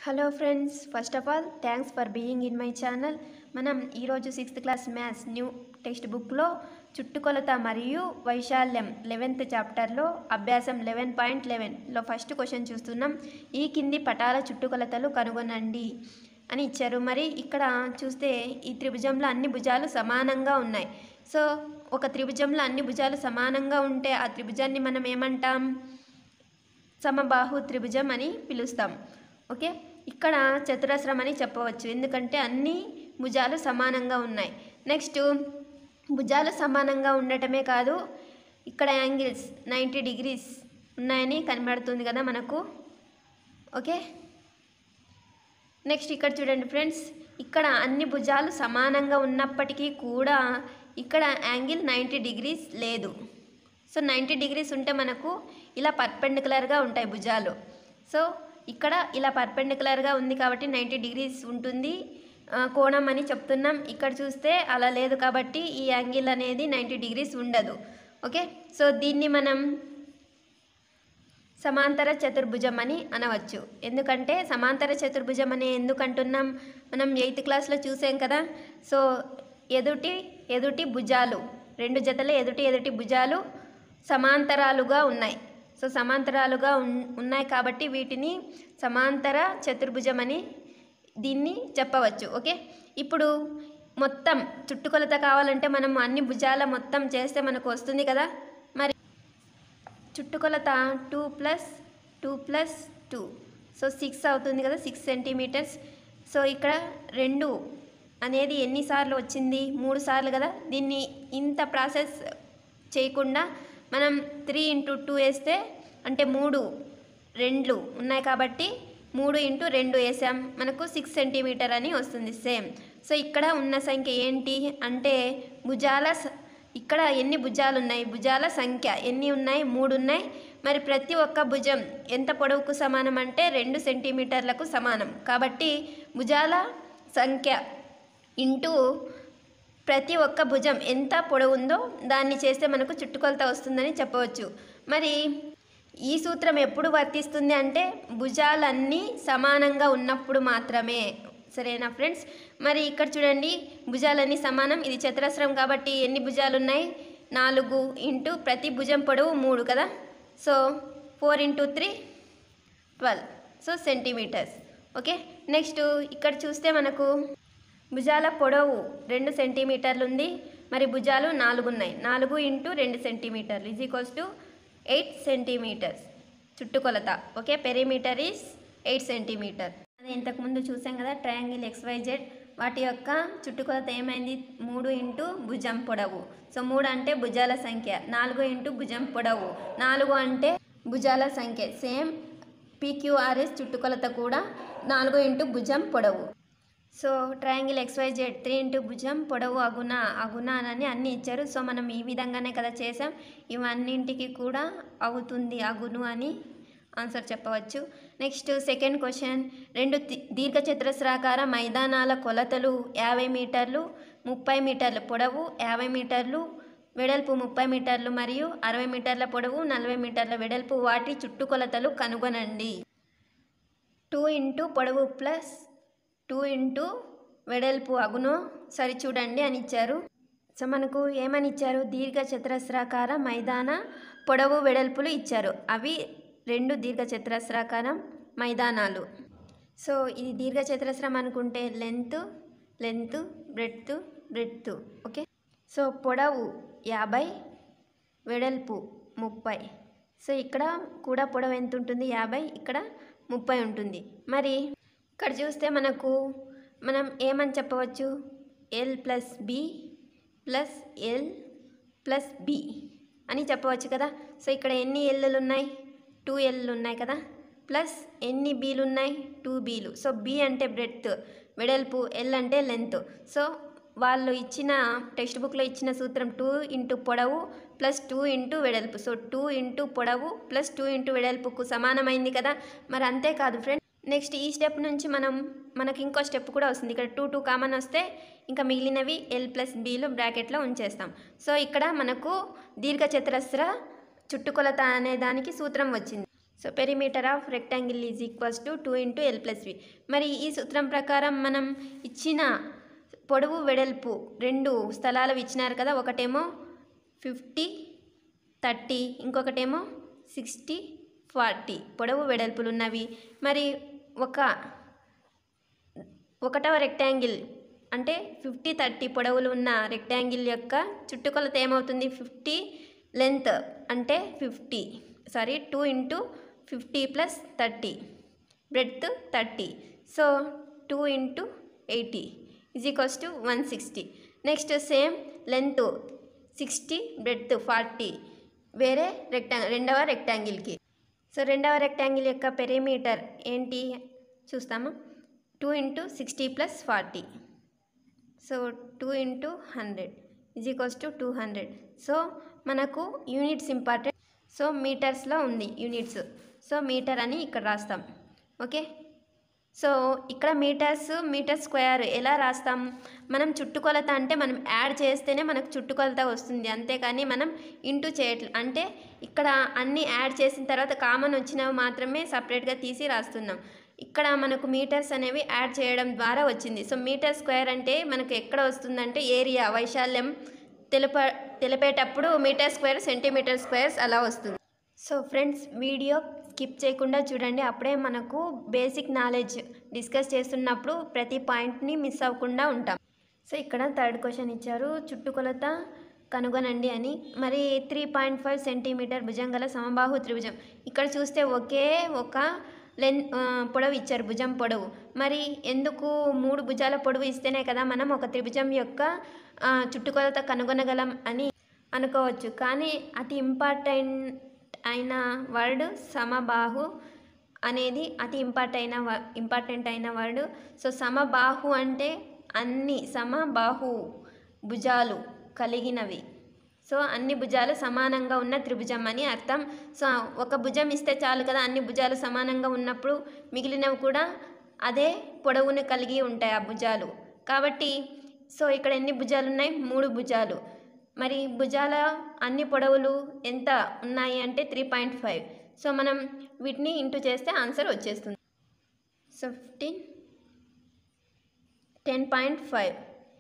Hello friends, first of all thanks for being in my channel. మనం ఈరోజు 6th class maths new text బుక్లో చుట్టుకొలత మరియు వైశాల్యం 11th చాప్టర్లో అభ్యాసం 11.11లో ఫస్ట్ క్వశ్చన్ చూస్తున్నాం. ఈ కింది పటాల చుట్టుకొలతలు కనుగొనండి అని ఇచ్చారు. మరి ఇక్కడ చూస్తే ఈ త్రిభుజంలో అన్ని భుజాలు సమానంగా ఉన్నాయి. సో ఒక త్రిభుజంలో అన్ని భుజాలు సమానంగా ఉంటే ఆ త్రిభుజాన్ని మనం ఏమంటాం? సమబాహు త్రిభుజం అని పిలుస్తాం. ఓకే, ఇక్కడ చతురస్రం అని చెప్పవచ్చు, ఎందుకంటే అన్ని భుజాలు సమానంగా ఉన్నాయి. నెక్స్ట్, భుజాలు సమానంగా ఉండటమే కాదు, ఇక్కడ యాంగిల్స్ 90 degrees ఉన్నాయని కనబడుతుంది కదా మనకు. ఓకే, నెక్స్ట్ ఇక్కడ చూడండి ఫ్రెండ్స్, ఇక్కడ అన్ని భుజాలు సమానంగా ఉన్నప్పటికీ కూడా ఇక్కడ యాంగిల్ 90 degrees లేదు. సో 90 degrees ఉంటే మనకు ఇలా పర్పెండికులర్గా ఉంటాయి భుజాలు. సో ఇక్కడ ఇలా పర్పెండికులర్గా ఉంది కాబట్టి 90 degrees ఉంటుంది కోణం అని చెప్తున్నాం. ఇక్కడ చూస్తే అలా లేదు కాబట్టి ఈ యాంగిల్ అనేది 90 degrees ఉండదు. ఓకే, సో దీన్ని మనం సమాంతర చతుర్భుజం అని అనవచ్చు. ఎందుకంటే సమాంతర చతుర్భుజం అని ఎందుకు అంటున్నాం? మనం 8th క్లాస్లో చూసాం కదా. సో ఎదుటి భుజాలు, రెండు జతల ఎదుటి భుజాలు సమాంతరాలుగా ఉన్నాయి. సో సమాంతరాలుగా ఉన్నాయి కాబట్టి వీటిని సమాంతర చతుర్భుజం అని దీన్ని చెప్పవచ్చు. ఓకే, ఇప్పుడు మొత్తం చుట్టుకొలత కావాలంటే మనం అన్ని భుజాల మొత్తం చేస్తే మనకు వస్తుంది కదా. మరి చుట్టుకొలత 2 + 2 + 2 సో 6 అవుతుంది కదా, 6 centimeters. సో ఇక్కడ 2 అనేది ఎన్నిసార్లు వచ్చింది? 3 సార్లు కదా. దీన్ని ఇంత ప్రాసెస్ చేయకుండా మనం 3 × 2 వేస్తే, అంటే 3 2 ఉన్నాయి కాబట్టి 3 × 2 వేసాం, మనకు 6 centimeter అని వస్తుంది సేమ్. సో ఇక్కడ ఉన్న సంఖ్య ఏంటి అంటే భుజాల, ఇక్కడ ఎన్ని భుజాలు ఉన్నాయి, భుజాల సంఖ్య ఎన్ని ఉన్నాయి? 3 ఉన్నాయి. మరి ప్రతి ఒక్క భుజం ఎంత పొడవుకు సమానం అంటే 2 centimeterలకు సమానం. కాబట్టి భుజాల సంఖ్య ఇంటూ ప్రతి ఒక్క భుజం ఎంత పొడవు ఉందో దాన్ని చేస్తే మనకు చుట్టుకొలత వస్తుందని చెప్పవచ్చు. మరి ఈ సూత్రం ఎప్పుడు వర్తిస్తుంది అంటే భుజాలన్నీ సమానంగా ఉన్నప్పుడు మాత్రమే. సరేనా ఫ్రెండ్స్? మరి ఇక్కడ చూడండి, భుజాలన్నీ సమానం, ఇది చతురస్రం కాబట్టి ఎన్ని భుజాలు ఉన్నాయి? 4 ఇంటూ ప్రతి భుజం పొడవు 3 కదా. So 4 × 3 12 so centimetres. Okay, next ఇక్కడ చూస్తే మనకు భుజాల పొడవు 2 centimeterలు ఉంది, మరి భుజాలు 4 ఉన్నాయి. 4 × 2 centimeter = 8 centimeters చుట్టుకొలత. Okay, perimeter is 8 centimeter. అదే ఇంతకుముందు చూసాం కదా, ట్రయాంగిల్ XYZ వాటి యొక్క చుట్టుకొలత ఏమైంది? 3 × భుజం పొడవు. సో 3 అంటే భుజాల సంఖ్య, 4 × భుజం పొడవు, 4 అంటే భుజాల సంఖ్య. సేమ్ PQRS చుట్టుకొలత కూడా 4 × భుజం పొడవు. సో ట్రయాంగిల్ XYZ 3 × భుజం పొడవు అగుణ అని అన్నీ ఇచ్చారు. సో మనం ఈ విధంగానే కదా చేసాం, ఇవన్నింటికి కూడా అవుతుంది అగును అని ఆన్సర్ చెప్పవచ్చు. నెక్స్ట్ సెకండ్ క్వశ్చన్, 2 దీర్ఘచతురస్రాకార మైదానాల కొలతలు 50 మీటర్లు, 30 మీటర్ల పొడవు, 50 మీటర్లు వెడల్పు, 30 మీటర్లు మరియు 60 మీటర్ల పొడవు, 40 మీటర్ల వెడల్పు, వాటి చుట్టుకొలతలు కనుగొనండి. 2 × పొడవు ప్లస్ 2 × వెడల్పు అగును సరి చూడండి అని ఇచ్చారు. సో మనకు ఏమని ఇచ్చారు? దీర్ఘచతురస్రాకార మైదాన పొడవు వెడల్పులు ఇచ్చారు. అవి 2 దీర్ఘచతురస్రాకార మైదానాలు. సో ఇది దీర్ఘచతురస్రం అనుకుంటే లెంత్ బ్రెడ్త్. ఓకే, సో పొడవు 50, వెడల్పు 30. సో ఇక్కడ కూడా పొడవు ఎంత ఉంటుంది? 50, ఇక్కడ 30 ఉంటుంది. మరి ఇక్కడ చూస్తే మనం ఏమని చెప్పవచ్చు? L + B + L + B అని చెప్పవచ్చు కదా. సో ఇక్కడ ఎన్ని ఎల్లులు ఉన్నాయి? 2 Lలు ఉన్నాయి కదా, ప్లస్ ఎన్ని బీలు ఉన్నాయి? 2 బీలు. సో B అంటే బ్రెడ్త్, వెడల్పు, L అంటే లెంత్. సో వాళ్ళు ఇచ్చిన టెక్స్ట్ బుక్లో ఇచ్చిన సూత్రం 2 × పొడవు + 2 × వెడల్పు. సో 2 × పొడవు + 2 × వెడల్పుకు సమానమైంది కదా. మరి అంతేకాదు ఫ్రెండ్స్, నెక్స్ట్ ఈ స్టెప్ నుంచి మనకి ఇంకో స్టెప్ కూడా వస్తుంది. ఇక్కడ 2 కామన్ వస్తే ఇంకా మిగిలినవి L + Bలు బ్రాకెట్లో ఉంచేస్తాం. సో ఇక్కడ మనకు దీర్ఘచతురస్ర చుట్టుకొలత అనే దానికి సూత్రం వచ్చింది. So perimeter of rectangle is equals to 2 × L + V. మరి ఈ సూత్రం ప్రకారం మనం ఇచ్చిన పొడవు వెడల్పు రెండు స్థలాలు ఇచ్చినారు కదా, ఒకటేమో 50 30, ఇంకొకటేమో 60 40 పొడవు వెడల్పులు ఉన్నవి. మరి ఒకటవ రెక్టాంగిల్ అంటే 50 30 పొడవులు ఉన్న రెక్టాంగిల్ యొక్క చుట్టుకొలత ఏమవుతుంది? 50 లెంత్ అంటే 2 × 50 + 30 breadth 30. So 2 × 80 = 160. Next same length 60 breadth 40 వేరే రెండవ రెక్టాంగిల్కి. సో రెండవ రెక్టాంగిల్ యొక్క పెరిమీటర్ ఏంటి చూస్తాము. 2 × 60 + 40. సో 2 × 100 = 200. సో మనకు యూనిట్స్ ఇంపార్టెంట్. సో మీటర్స్లో ఉంది యూనిట్స్. సో మీటర్ అని ఇక్కడ రాస్తాం. ఓకే. సో ఇక్కడ మీటర్ స్క్వేర్ ఎలా రాస్తాం? మనం చుట్టుకొలత అంటే మనం యాడ్ చేస్తేనే మనకు చుట్టుకొలత వస్తుంది, అంతేకాని మనం ఇంటూ చేయట్లేదు. అంటే ఇక్కడ అన్నీ యాడ్ చేసిన తర్వాత కామన్ వచ్చినవి మాత్రమే సపరేట్గా తీసి రాస్తున్నాం. ఇక్కడ మనకు మీటర్స్ అనేవి యాడ్ చేయడం ద్వారా వచ్చింది. సో మీటర్ స్క్వేర్ అంటే మనకు ఎక్కడ వస్తుందంటే ఏరియా వైశాల్యం తెలిపేటప్పుడు మీటర్ స్క్వేర్ సెంటీమీటర్ స్క్వేర్స్ అలా వస్తుంది. సో ఫ్రెండ్స్, వీడియో స్కిప్ చేయకుండా చూడండి, అప్పుడే మనకు బేసిక్ నాలెడ్జ్ డిస్కస్ చేస్తున్నప్పుడు ప్రతి పాయింట్ని మిస్ అవ్వకుండా ఉంటాం. సో ఇక్కడ థర్డ్ క్వశ్చన్ ఇచ్చారు, చుట్టుకొలత కనుగొనండి అని. మరి 3.5 సెంటీమీటర్ భుజం గల సమబాహు త్రిభుజం. ఇక్కడ చూస్తే ఒకే ఒక పొడవు ఇచ్చారు, భుజం పొడవు. మరి ఎందుకు 3 భుజాల పొడవు ఇస్తేనే కదా మనం ఒక త్రిభుజం యొక్క చుట్టుకొలత కనుగొనగలం అని అనుకోవచ్చు. కానీ అతి ఇంపార్టెంట్ అయిన వర్డ్ సమబాహు అనేది అతి ఇంపార్టెంట్ అయిన వర్డ్. సో సమబాహు అంటే అన్ని సమబాహు భుజాలు కలిగినవి. సో అన్ని భుజాలు సమానంగా ఉన్న త్రిభుజం అని అర్థం. సో ఒక భుజం ఇస్తే చాలు కదా, అన్ని భుజాలు సమానంగా ఉన్నప్పుడు మిగిలినవి కూడా అదే పొడవును కలిగి ఉంటాయి ఆ భుజాలు. కాబట్టి సో ఇక్కడ ఎన్ని భుజాలు ఉన్నాయి? 3 భుజాలు. మరి భుజాల అన్ని పొడవులు ఎంత ఉన్నాయి అంటే 3.5. సో మనం వీటిని ఇంటూ చేస్తే ఆన్సర్ వచ్చేస్తుంది. So 10.5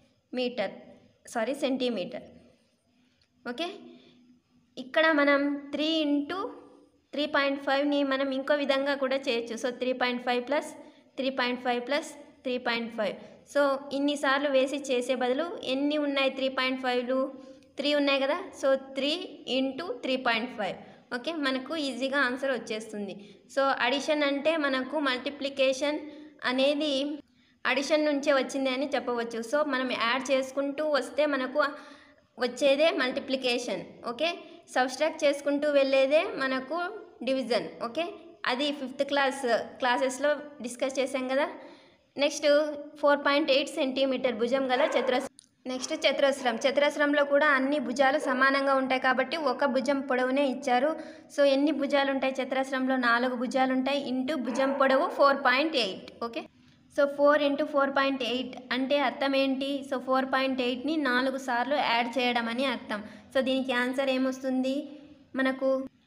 centimetre. ఓకే. ఇక్కడ మనం 3 × 3.5ని మనం ఇంకో విధంగా కూడా చేయొచ్చు. సో 3.5 + 3.5 + 3.5. సో ఇన్నిసార్లు వేసి చేసే బదులు ఎన్ని ఉన్నాయి? 3.5లు 3 ఉన్నాయి కదా. సో 3 × 3.5. ఓకే, మనకు ఈజీగా ఆన్సర్ వచ్చేస్తుంది. సో అడిషన్ అంటే మనకు మల్టిప్లికేషన్ అనేది అడిషన్ నుంచే వచ్చింది అని చెప్పవచ్చు. సో మనం యాడ్ చేసుకుంటూ వస్తే మనకు వచ్చేదే మల్టిప్లికేషన్. ఓకే. సబ్స్ట్రాక్ట్ చేసుకుంటూ వెళ్ళేదే మనకు డివిజన్. ఓకే, అది 5th క్లాసెస్లో డిస్కస్ చేసాం కదా. నెక్స్ట్ 4.8 సెంటీమీటర్ భుజం గల చతురస్రం. నెక్స్ట్ చతురస్రంలో కూడా అన్ని భుజాలు సమానంగా ఉంటాయి కాబట్టి ఒక భుజం పొడవునే ఇచ్చారు. సో ఎన్ని భుజాలు ఉంటాయి చతురస్రంలో? 4 భుజాలు ఉంటాయి. ఇంటూ భుజం పొడవు 4.8. ఓకే. సో 4 × 4.8 అంటే అర్థం ఏంటి? సో 4.8ని 4 సార్లు యాడ్ చేయడం అని అర్థం. సో దీనికి ఆన్సర్ ఏమొస్తుంది? మనకు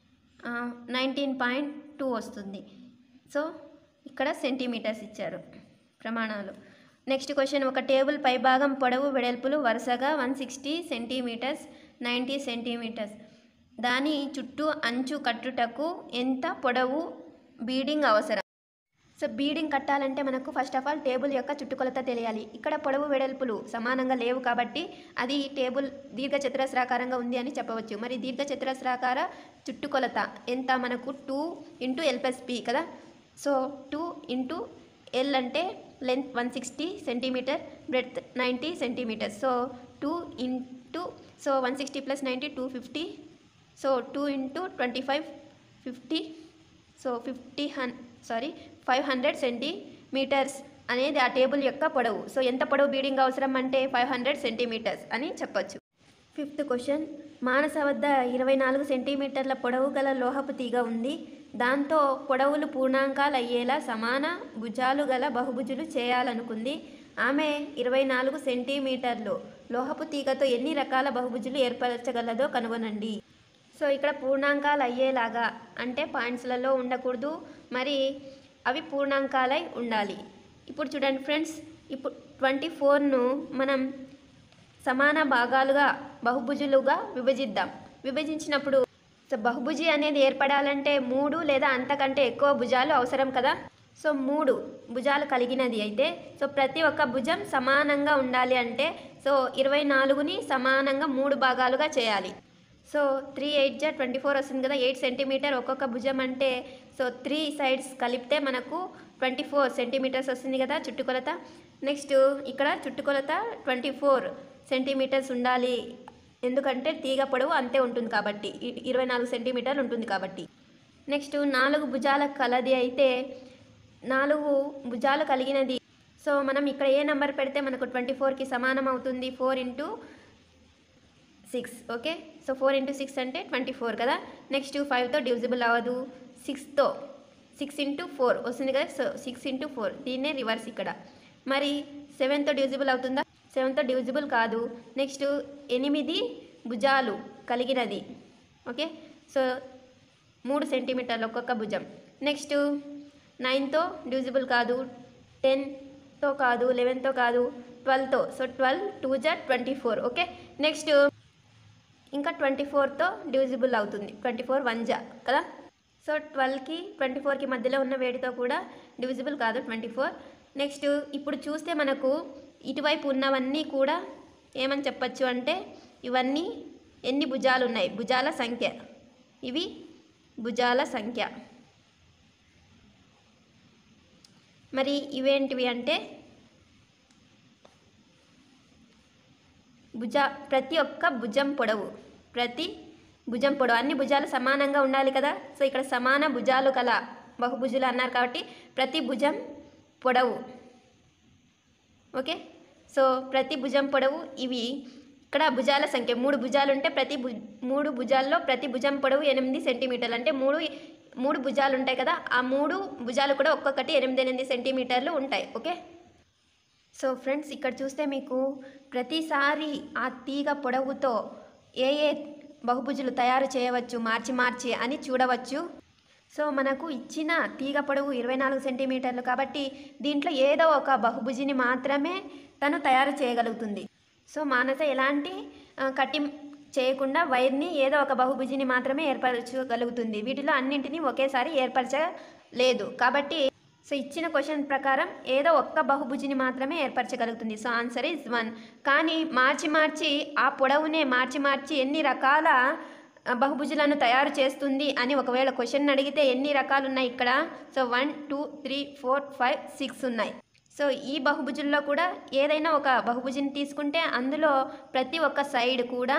19.2 వస్తుంది. సో ఇక్కడ సెంటీమీటర్స్ ఇచ్చారు ప్రమాణాలు. నెక్స్ట్ క్వశ్చన్, ఒక టేబుల్ పైభాగం పొడవు వెడల్పులు వరుసగా 160 సెంటీమీటర్స్ 90 సెంటీమీటర్స్. దాని చుట్టూ అంచు కట్టుటకు ఎంత పొడవు బీడింగ్ అవసరం? సో బీడింగ్ కట్టాలంటే మనకు ఫస్ట్ ఆఫ్ ఆల్ టేబుల్ యొక్క చుట్టుకొలత తెలియాలి. ఇక్కడ పొడవు వెడల్పులు సమానంగా లేవు కాబట్టి అది టేబుల్ దీర్ఘచతురస్రాకారంగా ఉంది అని చెప్పవచ్చు. మరి దీర్ఘచతురస్రాకార చుట్టుకొలత ఎంత? మనకు 2 × L + P కదా. సో 2 × L అంటే length 160 centimetre, breadth 90 centimetres. So 160 + 90 250. So 2 × 25 50. So 500 centimetres అనేది ఆ టేబుల్ యొక్క పొడవు. సో ఎంత పొడవు బీడింగ్ అవసరం అంటే 500 సెంటీమీటర్స్ అని చెప్పచ్చు. 5th క్వశ్చన్, మానస వద్ద 24 సెంటీమీటర్ల పొడవు గల లోహపు తీగ ఉంది. దాంతో పొడవులు పూర్ణాంకాలు అయ్యేలా సమాన భుజాలు గల బహుభుజులు చేయాలనుకుంది. ఆమె 24 సెంటీమీటర్లు లోహపు తీగతో ఎన్ని రకాల బహుభుజులు ఏర్పరచగలదో కనుగొనండి. సో ఇక్కడ పూర్ణాంకాలు అయ్యేలాగా అంటే పాయింట్స్లలో ఉండకూడదు, మరి అవి పూర్ణాంకాలై ఉండాలి. ఇప్పుడు చూడండి ఫ్రెండ్స్, ఇప్పుడు 24ను మనం సమాన భాగాలుగా బహుభుజులుగా విభజిద్దాం. విభజించినప్పుడు సో బహుభుజి అనేది ఏర్పడాలంటే 3 లేదా అంతకంటే ఎక్కువ భుజాలు అవసరం కదా. సో 3 భుజాలు కలిగినది అయితే సో ప్రతి ఒక్క భుజం సమానంగా ఉండాలి అంటే సో 24ని సమానంగా 3 భాగాలుగా చేయాలి. సో 3 8 జా 24 వస్తుంది కదా. 8 సెంటీమీటర్ ఒక్కొక్క భుజం అంటే సో 3 సైడ్స్ కలిపితే మనకు 24 సెంటీమీటర్స్ వస్తుంది కదా చుట్టుకొలత. నెక్స్ట్ ఇక్కడ చుట్టుకొలత 24 సెంటీమీటర్స్ ఉండాలి, ఎందుకంటే తీగ పొడవు అంతే ఉంటుంది కాబట్టి 24 సెంటీమీటర్లు ఉంటుంది కాబట్టి. నెక్స్ట్ 4 భుజాల కలది అయితే 4 భుజాలు కలిగినది. సో మనం ఇక్కడ ఏ నెంబర్ పెడితే మనకు 24కి సమానం అవుతుంది? 4 × 6. ఓకే, సో 4 × 6 అంటే 24 కదా. నెక్స్ట్ 5తో డివిజిబుల్ అవ్వదు, 6తో 6 × 4 వస్తుంది కదా. సో 6 × 4 దీన్నే రివర్స్ ఇక్కడ. మరి 7తో డివిజిబుల్ అవుతుందా? 7తో డివిజిబుల్ కాదు. నెక్స్ట్ 8 భుజాలు కలిగినది. ఓకే, సో 3 సెంటీమీటర్లు ఒక్కొక్క భుజం. నెక్స్ట్ 9తో డివిజిబుల్ కాదు, 10తో కాదు, 11తో కాదు, 12తో. సో 12 2 జా 24. ఓకే, నెక్స్ట్ ఇంకా 24తో డివిజిబుల్ అవుతుంది, 24 1 జా కదా. సో 12కి 24కి మధ్యలో ఉన్న వేడితో కూడా డివిజిబుల్ కాదు 24. నెక్స్ట్ ఇప్పుడు చూస్తే మనకు ఇటువైపు ఉన్నవన్నీ కూడా ఏమని చెప్పచ్చు అంటే ఇవన్నీ ఎన్ని భుజాలు ఉన్నాయి, భుజాల సంఖ్య. ఇవి భుజాల సంఖ్య. మరి ఇవేంటివి అంటే ప్రతి ఒక్క భుజం పొడవు, ప్రతి భుజం పొడవు, అన్ని భుజాలు సమానంగా ఉండాలి కదా. సో ఇక్కడ సమాన భుజాలు కల బహుభుజులు అన్నారు కాబట్టి ప్రతి భుజం పొడవు. ఓకే, సో ప్రతి భుజం పొడవు. ఇవి ఇక్కడ భుజాల సంఖ్య 3 భుజాలు ఉంటే 3 భుజాల్లో ప్రతి భుజం పొడవు 8 సెంటీమీటర్లు అంటే 3 భుజాలు ఉంటాయి కదా. ఆ 3 భుజాలు కూడా ఒక్కొక్కటి 8 సెంటీమీటర్లు ఉంటాయి. ఓకే, సో ఫ్రెండ్స్ ఇక్కడ చూస్తే మీకు ప్రతిసారి ఆ తీగ పొడవుతో ఏ బహుభుజులు తయారు చేయవచ్చు మార్చి అని చూడవచ్చు. సో మనకు ఇచ్చిన తీగ పొడవు 24 సెంటీమీటర్లు కాబట్టి దీంట్లో ఏదో ఒక బహుభుజిని మాత్రమే తను తయారు చేయగలుగుతుంది. సో మానస ఎలాంటి కటింగ్ చేయకుండా వైర్ని ఏదో ఒక బహుభుజిని మాత్రమే ఏర్పరచగలుగుతుంది. వీటిలో అన్నింటినీ ఒకేసారి ఏర్పరచలేదు కాబట్టి సో ఇచ్చిన క్వశ్చన్ ప్రకారం ఏదో ఒక్క బహుభుజిని మాత్రమే ఏర్పరచగలుగుతుంది. So answer is 1. కానీ మార్చి ఆ పొడవునే మార్చి ఎన్ని రకాల బహుభుజులను తయారు చేస్తుంది అని ఒకవేళ క్వశ్చన్ అడిగితే ఎన్ని రకాలు ఉన్నాయి ఇక్కడ? సో 1 2 3 4 5 6 ఉన్నాయి. సో ఈ బహుభుజుల్లో కూడా ఏదైనా ఒక బహుభుజిని తీసుకుంటే అందులో ప్రతి ఒక్క సైడ్ కూడా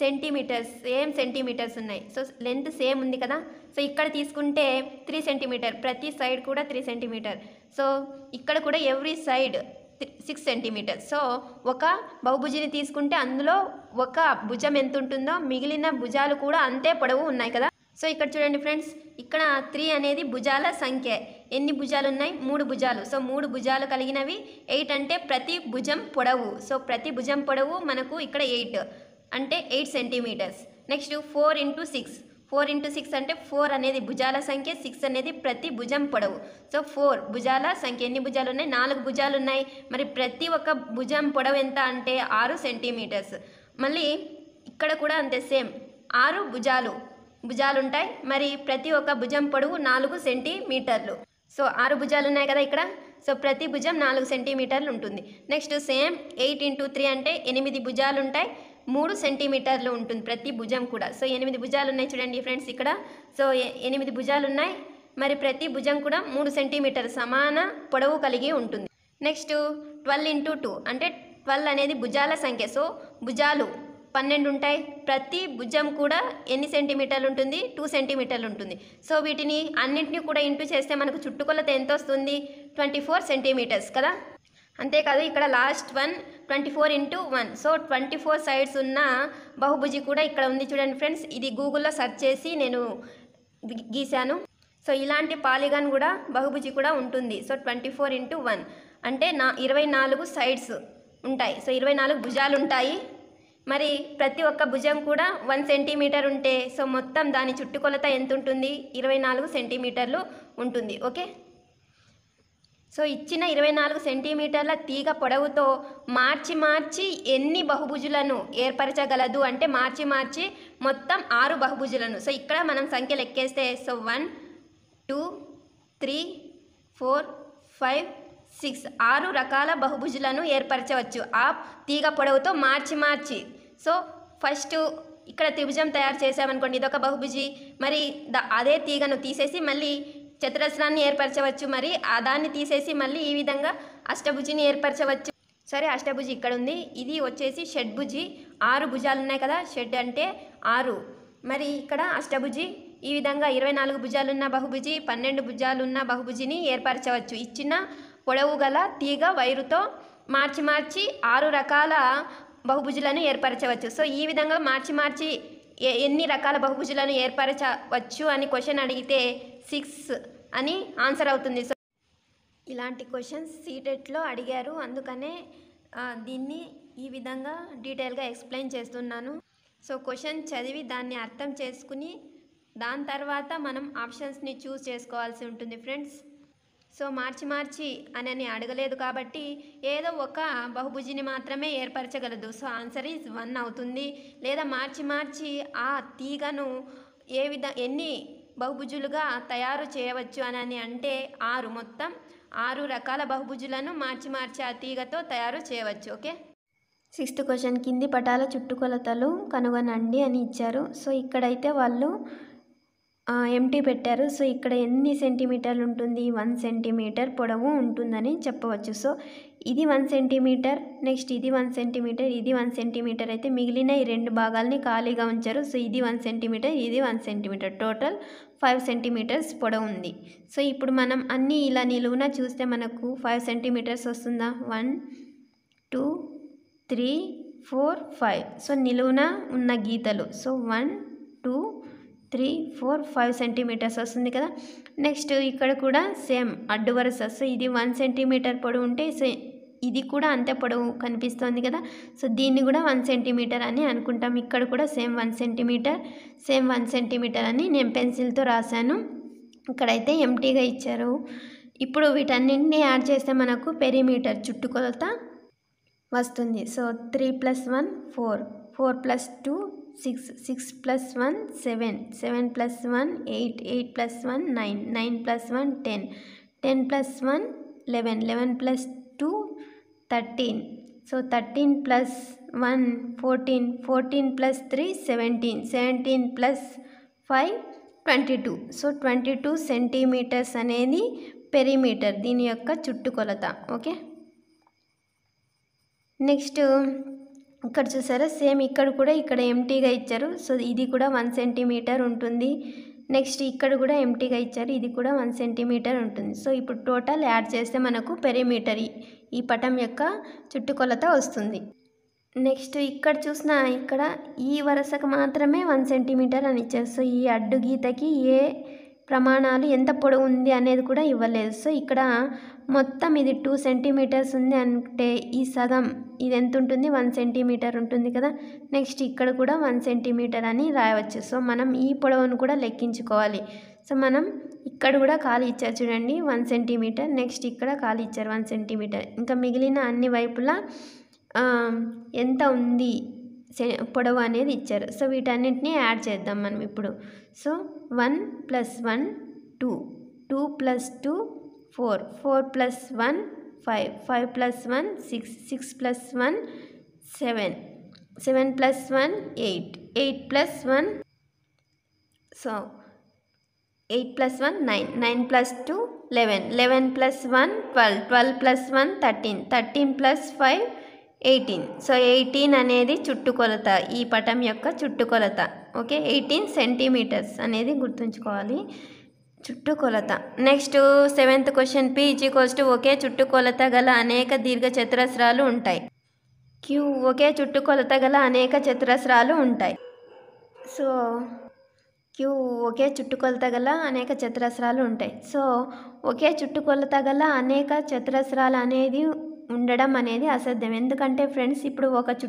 సేమ్ సెంటీమీటర్స్ ఉన్నాయి. సో లెంత్ సేమ్ ఉంది కదా. సో ఇక్కడ తీసుకుంటే 3 సెంటీమీటర్, ప్రతి సైడ్ కూడా 3 సెంటీమీటర్. సో ఇక్కడ కూడా ఎవ్రీ సైడ్ 6 సెంటీమీటర్. సో ఒక బహుభుజిని తీసుకుంటే అందులో ఒక భుజం ఎంత ఉంటుందో మిగిలిన భుజాలు కూడా అంతే పొడవు ఉన్నాయి కదా. సో ఇక్కడ చూడండి ఫ్రెండ్స్, ఇక్కడ 3 అనేది భుజాల సంఖ్య. ఎన్ని భుజాలు ఉన్నాయి? 3 భుజాలు. సో 3 భుజాలు కలిగినవి. 8 అంటే ప్రతి భుజం పొడవు. సో ప్రతి భుజం పొడవు మనకు ఇక్కడ 8 అంటే 8 సెంటీమీటర్స్. నెక్స్ట్ 4 × 6. 4 × 6 అంటే 4 అనేది భుజాల సంఖ్య, 6 అనేది ప్రతి భుజం పొడవు. సో 4 భుజాల సంఖ్య. ఎన్ని భుజాలు ఉన్నాయి? 4 భుజాలు ఉన్నాయి. మరి ప్రతి ఒక్క భుజం పొడవు ఎంత అంటే 6 సెంటీమీటర్స్. మళ్ళీ ఇక్కడ కూడా అంతే సేమ్ 6 భుజాలు ఉంటాయి. మరి ప్రతి ఒక్క భుజం పొడవు 4 సెంటీమీటర్లు. సో 6 భుజాలు ఉన్నాయి కదా ఇక్కడ. సో ప్రతి భుజం 4 సెంటీమీటర్లు ఉంటుంది. నెక్స్ట్ సేమ్ 8 × 3 అంటే 8 భుజాలు ఉంటాయి, 3 సెంటీమీటర్లు ఉంటుంది ప్రతి భుజం కూడా. సో 8 భుజాలు ఉన్నాయి చూడండి ఫ్రెండ్స్ ఇక్కడ. సో 8 భుజాలు ఉన్నాయి. మరి ప్రతి భుజం కూడా 3 సెంటీమీటర్ సమాన పొడవు కలిగి ఉంటుంది. నెక్స్ట్ 12 × 2 అంటే 12 అనేది భుజాల సంఖ్య. సో భుజాలు 12 ఉంటాయి. ప్రతి భుజం కూడా ఎన్ని సెంటీమీటర్లు ఉంటుంది? 2 సెంటీమీటర్లు ఉంటుంది. సో వీటిని అన్నింటినీ కూడా ఇంటూ చేస్తే మనకు చుట్టుకొలత ఎంత వస్తుంది? 24 సెంటీమీటర్స్ కదా. అంతేకాదు ఇక్కడ లాస్ట్ 24 × 1. సో 24 సైడ్స్ ఉన్న బహుభుజి కూడా ఇక్కడ ఉంది చూడండి ఫ్రెండ్స్. ఇది గూగుల్లో సెర్చ్ చేసి నేను గీశాను. సో ఇలాంటి పాలిగాన్ కూడా బహుభుజి కూడా ఉంటుంది. సో 24 × 1 అంటే 24 సైడ్స్ ఉంటాయి. సో 24 భుజాలు ఉంటాయి. మరి ప్రతి ఒక్క భుజం కూడా 1 సెంటీమీటర్ ఉంటే సో మొత్తం దాని చుట్టుకొలత ఎంత ఉంటుంది? 24 సెంటీమీటర్లు ఉంటుంది. ఓకే. సో ఇచ్చిన 24 సెంటీమీటర్ల తీగ పొడవుతో మార్చి ఎన్ని బహుభుజులను ఏర్పరచగలదు అంటే మార్చి మొత్తం 6 బహుభుజులను. సో ఇక్కడ మనం సంఖ్య లెక్కేస్తే సో 1 2 3 4 5 6 6 రకాల బహుభుజులను ఏర్పరచవచ్చు ఆ తీగ పొడవుతో మార్చి. సో ఫస్ట్ ఇక్కడ త్రిభుజం తయారు చేసామనుకోండి, ఇదొక బహుభుజి. మరి అదే తీగను తీసేసి మళ్ళీ చతురస్రాన్ని ఏర్పరచవచ్చు. మరి దాన్ని తీసేసి మళ్ళీ ఈ విధంగా అష్టభుజిని ఏర్పరచవచ్చు. సరే, అష్టభుజి ఇక్కడ ఉంది. ఇది వచ్చేసి షడ్భుజి. 6 భుజాలు ఉన్నాయి కదా, షడ్ అంటే 6. మరి ఇక్కడ అష్టభుజి ఈ విధంగా 24 భుజాలున్న బహుభుజి, 12 భుజాలున్న బహుభుజిని ఏర్పరచవచ్చు. ఇచ్చిన పొడవు గల తీగ వైరుతో మార్చి 6 రకాల బహుభుజులను ఏర్పరచవచ్చు. సో ఈ విధంగా మార్చి ఎన్ని రకాల బహుభుజులను ఏర్పరచవచ్చు అని క్వశ్చన్ అడిగితే 6 అని ఆన్సర్ అవుతుంది. సో ఇలాంటి క్వశ్చన్స్ సీటెట్లో అడిగారు, అందుకనే దీన్ని ఈ విధంగా డీటెయిల్గా ఎక్స్ప్లెయిన్ చేస్తున్నాను. సో క్వశ్చన్ చదివి దాన్ని అర్థం చేసుకుని దాని తర్వాత మనం ఆప్షన్స్ని చూస్ చేసుకోవాల్సి ఉంటుంది ఫ్రెండ్స్. సో మార్చి అని అడగలేదు కాబట్టి ఏదో ఒక బహుభుజిని మాత్రమే ఏర్పరచగలదు. సో ఆన్సర్ ఈజ్ 1 అవుతుంది. లేదా మార్చి ఆ తీగను ఎన్ని బహుభుజులుగా తయారు చేయవచ్చు అని అంటే 6, మొత్తం 6 రకాల బహుభుజులను మార్చి ఆ తీగతో తయారు చేయవచ్చు. ఓకే. 6th క్వశ్చన్, కింది పటాల చుట్టుకొలతలు కనుగొనండి అని ఇచ్చారు. సో ఇక్కడైతే వాళ్ళు ఎంటీ పెట్టారు. సో ఇక్కడ ఎన్ని సెంటీమీటర్లు ఉంటుంది? 1 సెంటీమీటర్ పొడవు ఉంటుందని చెప్పవచ్చు. సో ఇది 1 సెంటీమీటర్, నెక్స్ట్ ఇది 1 సెంటీమీటర్, ఇది 1 సెంటీమీటర్ అయితే మిగిలిన ఈ 2 భాగాల్ని ఖాళీగా ఉంచారు. సో ఇది 1 సెంటీమీటర్, ఇది 1 సెంటీమీటర్, టోటల్ 5 సెంటీమీటర్స్ పొడవు ఉంది. సో ఇప్పుడు మనం అన్నీ ఇలా నిలువున చూస్తే మనకు 5 సెంటీమీటర్స్ వస్తుందా? 1 2 3 4 5. సో నిలువున ఉన్న గీతలు. సో 1 2 3 4 5 సెంటీమీటర్స్ వస్తుంది కదా. నెక్స్ట్ ఇక్కడ కూడా సేమ్ అడ్డు వరుస. సో ఇది 1 సెంటీమీటర్ పొడవు ఉంటే సో ఇది కూడా అంతే పొడవు కనిపిస్తుంది కదా. సో దీన్ని కూడా 1 సెంటీమీటర్ అని అనుకుంటాం. ఇక్కడ కూడా సేమ్ 1 సెంటీమీటర్, సేమ్ 1 సెంటీమీటర్ అని నేను పెన్సిల్తో రాశాను. ఇక్కడైతే ఎంటీగా ఇచ్చారు. ఇప్పుడు వీటన్నింటినీ యాడ్ చేస్తే మనకు పెరిమీటర్ చుట్టుకొలత వస్తుంది. సో 3 + 1 4, 4 + 2 6, 6 + 1 7, 7 + 1 8, 8 + 1 9, 9 + 1 10, 10 + 1 11, 11 + 2 13. సో 13 + 1 14, 14 + 3 17, 17 + 5 22. సో 22 సెంటీమీటర్స్ అనేది పెరిమీటర్, దీని యొక్క చుట్టుకొలత. ఓకే. నెక్స్ట్ ఇక్కడ చూసారా, సేమ్ ఇక్కడ కూడా ఇక్కడ ఎంటీగా ఇచ్చారు. సో ఇది కూడా 1 సెంటీమీటర్ ఉంటుంది. నెక్స్ట్ ఇక్కడ కూడా ఎంటీగా ఇచ్చారు, ఇది కూడా 1 సెంటీమీటర్ ఉంటుంది. సో ఇప్పుడు టోటల్ యాడ్ చేస్తే మనకు పెరిమీటర్ ఈ పటం యొక్క చుట్టుకొలత వస్తుంది. నెక్స్ట్ ఇక్కడ చూసిన ఇక్కడ ఈ వరుసకు మాత్రమే 1 సెంటీమీటర్ అని ఇచ్చారు. సో ఈ అడ్డు గీతకి ఏ ప్రమాణాలు ఎంత పొడవు ఉంది అనేది కూడా ఇవ్వలేదు. సో ఇక్కడ మొత్తం ఇది 2 సెంటీమీటర్స్ ఉంది అంటే ఈ సగం ఇది ఎంత ఉంటుంది? 1 సెంటీమీటర్ ఉంటుంది కదా. నెక్స్ట్ ఇక్కడ కూడా 1 సెంటీమీటర్ అని రాయవచ్చు. సో మనం ఈ పొడవును కూడా లెక్కించుకోవాలి. సో మనం ఇక్కడ కూడా ఖాళీ ఇచ్చారు చూడండి 1 సెంటీమీటర్, నెక్స్ట్ ఇక్కడ ఖాళీ ఇచ్చారు 1 సెంటీమీటర్. ఇంకా మిగిలిన అన్ని వైపులా ఎంత ఉంది పొడవు అనేది ఇచ్చారు. సో వీటన్నింటినీ యాడ్ చేద్దాం మనం ఇప్పుడు. So 1 + 1 2, 2 + 2 4, 4 + 1 5, 5 + 1 6, 6 + 1 7, 7 + 1 8, 8 + 1 so 8 + 1 9, 9 + 2 11, 11 + 1 12, 12 + 1 13, 13 + 5 18. సో 18 అనేది చుట్టుకొలత, ఈ పటం యొక్క చుట్టుకొలత. ఓకే, 18 సెంటీమీటర్స్ అనేది గుర్తుంచుకోవాలి చుట్టుకొలత. నెక్స్ట్ 7th క్వశ్చన్, P = ఒకే చుట్టుకొలత గల అనేక దీర్ఘచతురస్రాలు ఉంటాయి. Q ఒకే చుట్టుకొలత గల అనేక చతురస్రాలు ఉంటాయి. సో Q ఒకే చుట్టుకొలత గల అనేక చతురస్రాలు ఉంటాయి. సో ఒకే చుట్టుకొలత గల అనేక చతురస్రాలు అనేది ఉండడం అనేది అసాధ్యం. ఎందుకంటే ఫ్రెండ్స్ ఇప్పుడు ఒక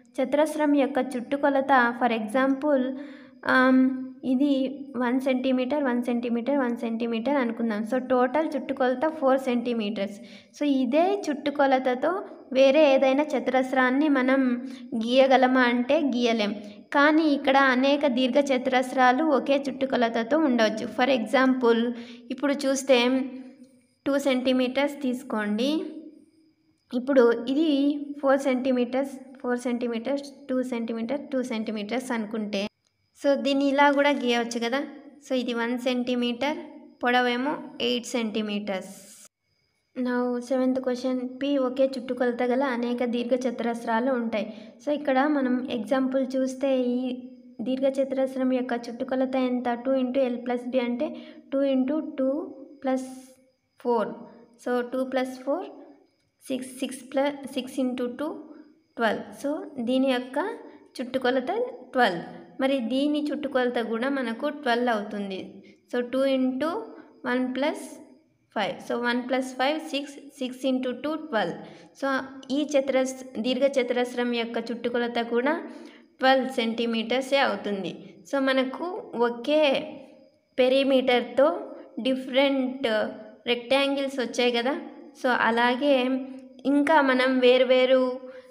చతురస్రం యొక్క చుట్టుకొలత ఫర్ ఎగ్జాంపుల్ ఇది 1 సెంటీమీటర్ 1 సెంటీమీటర్ 1 సెంటీమీటర్ అనుకుందాం. సో టోటల్ చుట్టుకొలత 4 సెంటీమీటర్స్. సో ఇదే చుట్టుకొలతతో వేరే ఏదైనా చతురస్రాన్ని మనం గీయగలమా అంటే గీయలేం. కానీ ఇక్కడ అనేక దీర్ఘ చతురస్రాలు ఒకే చుట్టుకొలతతో ఉండవచ్చు. ఫర్ ఎగ్జాంపుల్ ఇప్పుడు చూస్తే 2 సెంటీమీటర్స్ తీసుకోండి. ఇప్పుడు ఇది 4 సెంటీమీటర్స్ 4 సెంటీమీటర్స్ 2 సెంటీమీటర్ 2 సెంటీమీటర్స్ అనుకుంటే సో దీన్ని ఇలా కూడా గీయవచ్చు కదా. సో ఇది 1 సెంటీమీటర్, పొడవేమో 8 సెంటీమీటర్స్. నా 7th క్వశ్చన్, పి ఒకే చుట్టుకొలత గల అనేక దీర్ఘ చతురస్రాలు ఉంటాయి. సో ఇక్కడ మనం ఎగ్జాంపుల్ చూస్తే ఈ దీర్ఘ చతురస్రం యొక్క చుట్టుకొలత ఎంత? 2 × L + B అంటే 2 × 2 + 4. సో 2 + 4 6 × 2 12. సో దీని యొక్క చుట్టుకొలత 12. మరి దీని చుట్టుకొలత కూడా మనకు 12 అవుతుంది. సో 2 × 1 + 5. సో 1 + 5 6 6 × 2 12. సో ఈ దీర్ఘ చతురస్రం యొక్క చుట్టుకొలత కూడా 12 సెంటీమీటర్సే అవుతుంది. సో మనకు ఒకే పెరిమీటర్తో డిఫరెంట్ రెక్టాంగిల్స్ వచ్చాయి కదా. సో అలాగే ఇంకా మనం వేరు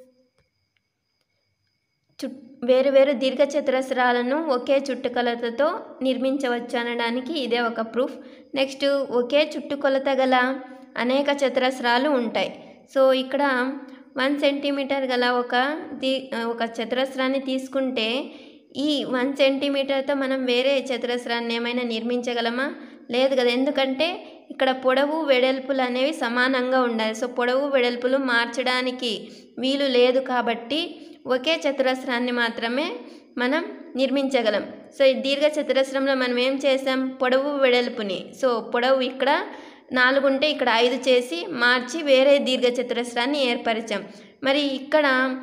దీర్ఘ చతురస్రాలను ఒకే చుట్టుకొలతతో నిర్మించవచ్చు అనడానికి ఇదే ఒక ప్రూఫ్. నెక్స్ట్, ఒకే చుట్టుకొలత గల అనేక చతురస్రాలు ఉంటాయి. సో ఇక్కడ 1 సెంటీమీటర్ గల ఒక చతురస్రాన్ని తీసుకుంటే ఈ 1 సెంటీమీటర్తో మనం వేరే చతురస్రాన్ని ఏమైనా నిర్మించగలమా? లేదు కదా. ఎందుకంటే ఇక్కడ పొడవు వెడల్పులు అనేవి సమానంగా ఉండాలి. సో పొడవు వెడల్పులు మార్చడానికి వీలు లేదు కాబట్టి ఒకే చతురస్రాన్ని మాత్రమే మనం నిర్మించగలం. సో ఈ దీర్ఘ చతురస్రంలో మనం ఏం చేసాం? పొడవు వెడల్పుని, సో పొడవు ఇక్కడ 4 ఉంటే ఇక్కడ 5 చేసి మార్చి వేరే దీర్ఘ చతురస్రాన్ని ఏర్పరిచాం. మరి ఇక్కడ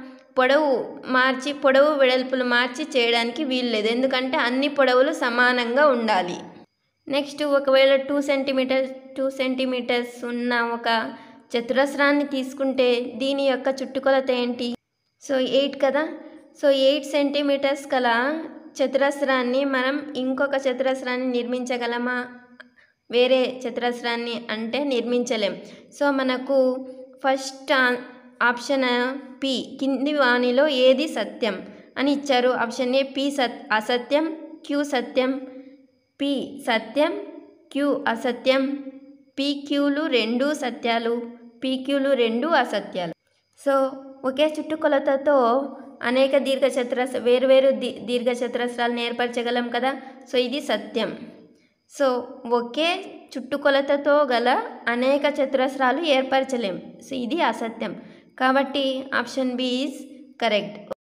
పొడవు వెడల్పులు మార్చి చేయడానికి వీలు లేదు. ఎందుకంటే అన్ని పొడవులు సమానంగా ఉండాలి. నెక్స్ట్, ఒకవేళ 2 సెంటీమీటర్స్ ఉన్న ఒక చతురస్రాన్ని తీసుకుంటే దీని యొక్క చుట్టుకొలత ఏంటి? సో 8 కదా. సో 8 సెంటీమీటర్స్ గల చతురస్రాన్ని మనం ఇంకొక చతురస్రాన్ని నిర్మించగలమా? వేరే చతురస్రాన్ని అంటే నిర్మించలేం. సో మనకు ఫస్ట్ ఆప్షన్ పి, కింది వానిలో ఏది సత్యం అని ఇచ్చారు. ఆప్షన్ ఏ పి అసత్యం, క్యూ సత్యం, పి సత్యం, క్యూ అసత్యం, పీక్యూలు 2 సత్యాలు, పీక్యూలు 2 అసత్యాలు. సో ఒకే చుట్టుకొలతతో అనేక వేరువేరు దీర్ఘ చతురస్రాలను ఏర్పరచగలం కదా. సో ఇది సత్యం. సో ఒకే చుట్టుకొలతతో గల అనేక చతురస్రాలు ఏర్పరచలేం. సో ఇది అసత్యం. కాబట్టి ఆప్షన్ బి ఈజ్ కరెక్ట్.